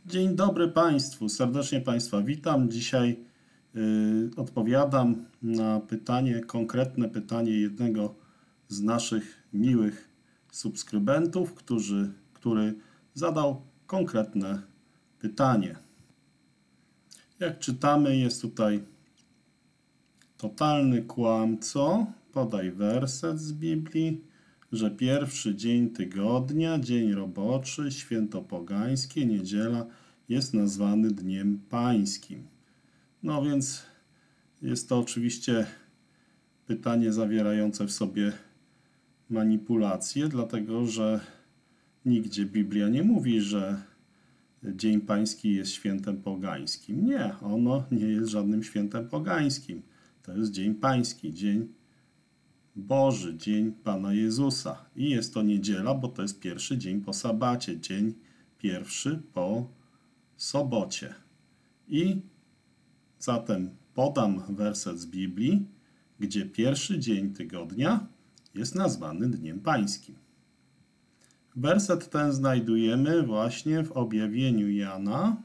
Dzień dobry Państwu, serdecznie Państwa witam. Dzisiaj odpowiadam na pytanie, konkretne pytanie jednego z naszych miłych subskrybentów, który zadał konkretne pytanie. Jak czytamy, jest tutaj totalny kłamco, podaj werset z Biblii, że pierwszy dzień tygodnia, dzień roboczy, święto pogańskie, niedziela jest nazwany Dniem Pańskim. No więc jest to oczywiście pytanie zawierające w sobie manipulację, dlatego że nigdzie Biblia nie mówi, że Dzień Pański jest świętem pogańskim. Nie, ono nie jest żadnym świętem pogańskim. To jest Dzień Pański, Dzień Boży, Dzień Pana Jezusa. I jest to niedziela, bo to jest pierwszy dzień po sabacie, dzień pierwszy po sobocie. I zatem podam werset z Biblii, gdzie pierwszy dzień tygodnia jest nazwany Dniem Pańskim. Werset ten znajdujemy właśnie w Objawieniu Jana,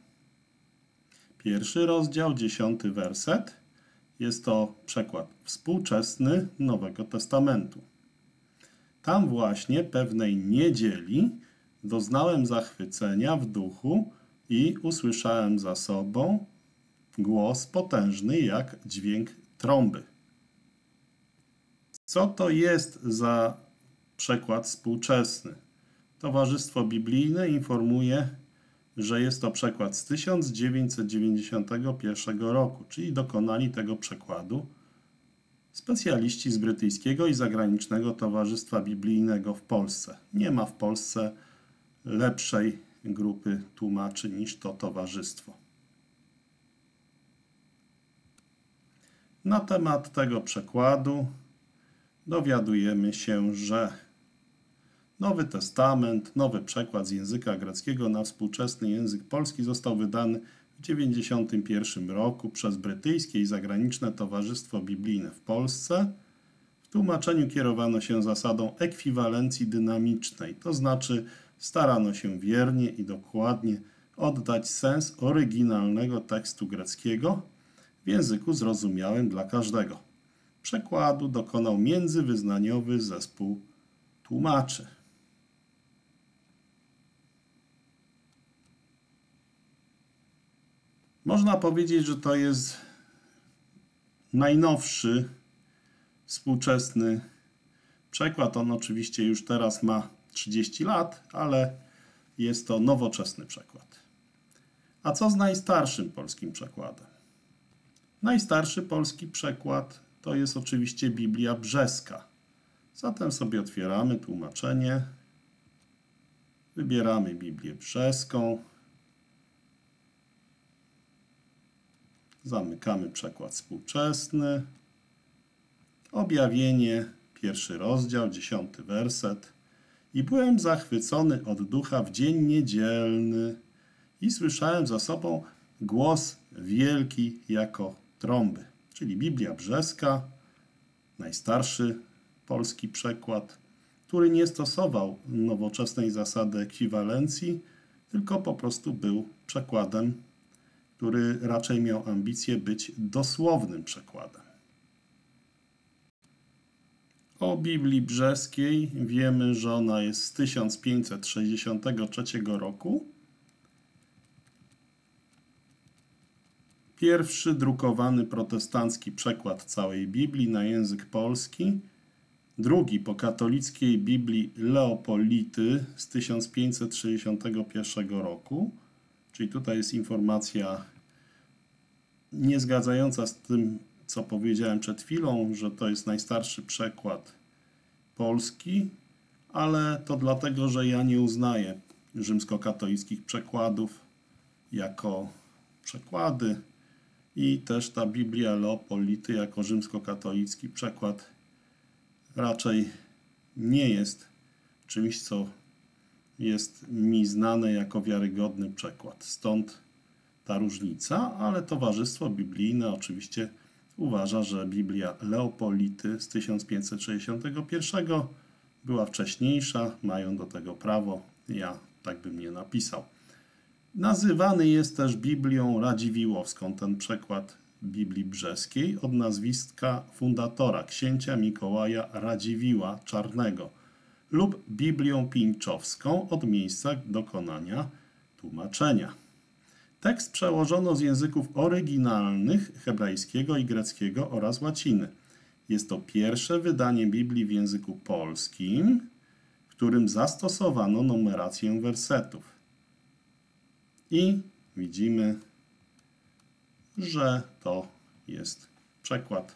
1 rozdział, 10 werset. Jest to przekład współczesny Nowego Testamentu. Tam właśnie pewnej niedzieli doznałem zachwycenia w duchu i usłyszałem za sobą głos potężny jak dźwięk trąby. Co to jest za przekład współczesny? Towarzystwo Biblijne informuje, że jest to przekład z 1991 roku, czyli dokonali tego przekładu specjaliści z Brytyjskiego i Zagranicznego Towarzystwa Biblijnego w Polsce. Nie ma w Polsce lepszej grupy tłumaczy niż to towarzystwo. Na temat tego przekładu dowiadujemy się, że Nowy Testament, nowy przekład z języka greckiego na współczesny język polski został wydany w 1991 roku przez Brytyjskie i Zagraniczne Towarzystwo Biblijne w Polsce. W tłumaczeniu kierowano się zasadą ekwiwalencji dynamicznej, to znaczy starano się wiernie i dokładnie oddać sens oryginalnego tekstu greckiego w języku zrozumiałym dla każdego. Przekładu dokonał międzywyznaniowy zespół tłumaczy. Można powiedzieć, że to jest najnowszy, współczesny przekład. On oczywiście już teraz ma 30 lat, ale jest to nowoczesny przekład. A co z najstarszym polskim przekładem? Najstarszy polski przekład to jest oczywiście Biblia Brzeska. Zatem sobie otwieramy tłumaczenie, wybieramy Biblię Brzeską, zamykamy przekład współczesny, Objawienie, 1 rozdział, 10 werset. I byłem zachwycony od ducha w dzień niedzielny i słyszałem za sobą głos wielki jako trąby. Czyli Biblia Brzeska, najstarszy polski przekład, który nie stosował nowoczesnej zasady ekwiwalencji, tylko po prostu był przekładem, który raczej miał ambicje być dosłownym przekładem. O Biblii Brzeskiej wiemy, że ona jest z 1563 roku. Pierwszy drukowany protestancki przekład całej Biblii na język polski. Drugi po katolickiej Biblii Leopolity z 1561 roku. Czyli tutaj jest informacja nie zgadzająca z tym, co powiedziałem przed chwilą, że to jest najstarszy przekład polski, ale to dlatego, że ja nie uznaję rzymskokatolickich przekładów jako przekłady i też ta Biblia Leopolity jako rzymskokatolicki przekład raczej nie jest czymś, co jest mi znane jako wiarygodny przekład. Stąd ta różnica, ale Towarzystwo Biblijne oczywiście uważa, że Biblia Leopolity z 1561 była wcześniejsza, mają do tego prawo, ja tak bym nie napisał. Nazywany jest też Biblią Radziwiłłowską, ten przekład Biblii Brzeskiej, od nazwiska fundatora, księcia Mikołaja Radziwiłła Czarnego, lub Biblią Pińczowską od miejsca dokonania tłumaczenia. Tekst przełożono z języków oryginalnych hebrajskiego i greckiego oraz łaciny. Jest to pierwsze wydanie Biblii w języku polskim, w którym zastosowano numerację wersetów. I widzimy, że to jest przekład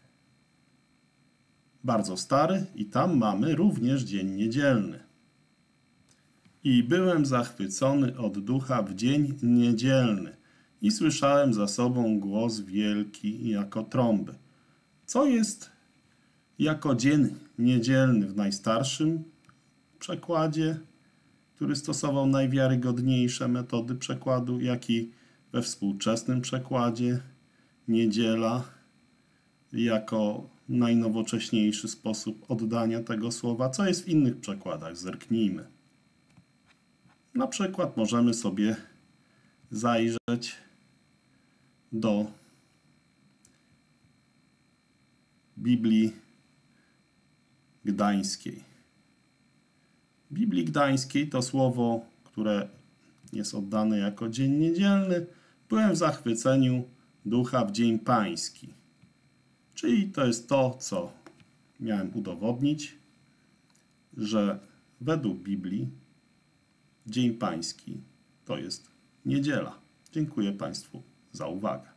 bardzo stary i tam mamy również dzień niedzielny. I byłem zachwycony od ducha w dzień niedzielny i słyszałem za sobą głos wielki jako trąby. Co jest jako dzień niedzielny w najstarszym przekładzie, który stosował najwiarygodniejsze metody przekładu, jak i we współczesnym przekładzie niedziela jako najnowocześniejszy sposób oddania tego słowa. Co jest w innych przekładach? Zerknijmy. Na przykład możemy sobie zajrzeć do Biblii Gdańskiej. W Biblii Gdańskiej to słowo, które jest oddane jako dzień niedzielny, byłem w zachwyceniu ducha w dzień pański. Czyli to jest to, co miałem udowodnić, że według Biblii dzień pański to jest niedziela. Dziękuję Państwu za uwagę.